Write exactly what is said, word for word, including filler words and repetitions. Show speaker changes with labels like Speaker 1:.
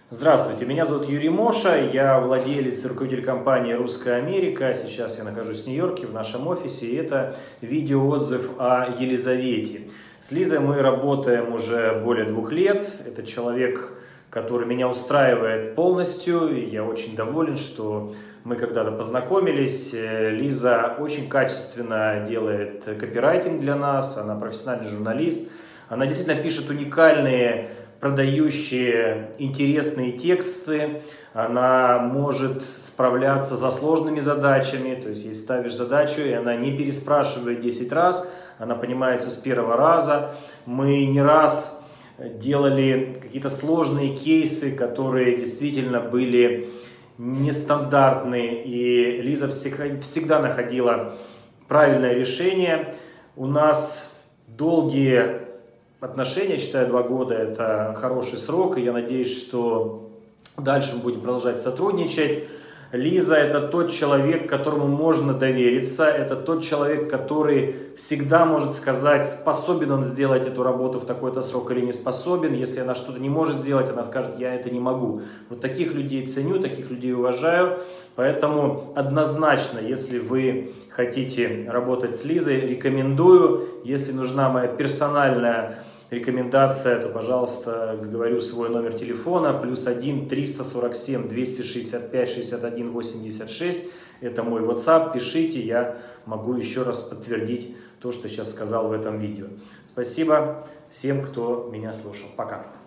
Speaker 1: Здравствуйте, меня зовут Юрий Моша, я владелец и руководитель компании «Русская Америка». Сейчас я нахожусь в Нью-Йорке, в нашем офисе, и это видеоотзыв о Елизавете. С Лизой мы работаем уже более двух лет. Это человек, который меня устраивает полностью, и я очень доволен, что мы когда-то познакомились. Лиза очень качественно делает копирайтинг для нас, она профессиональный журналист, она действительно пишет уникальные, продающие интересные тексты, она может справляться со сложными задачами, то есть если ставишь задачу, и она не переспрашивает десять раз, она понимает все с первого раза. Мы не раз делали какие-то сложные кейсы, которые действительно были нестандартные, и Лиза всегда находила правильное решение. У нас долгие отношения, я считаю, два года это хороший срок, и я надеюсь, что дальше мы будем продолжать сотрудничать. Лиза — это тот человек, которому можно довериться, это тот человек, который всегда может сказать, способен он сделать эту работу в такой-то срок или не способен. Если она что-то не может сделать, она скажет: я это не могу. Вот таких людей ценю, таких людей уважаю, поэтому однозначно, если вы хотите работать с Лизой, рекомендую. Если нужна моя персональная рекомендация, то, пожалуйста, говорю свой номер телефона: плюс один триста сорок семь двести шестьдесят пять шестьдесят один восемьдесят шесть. Это мой WhatsApp, пишите, я могу еще раз подтвердить то, что сейчас сказал в этом видео. Спасибо всем, кто меня слушал. Пока.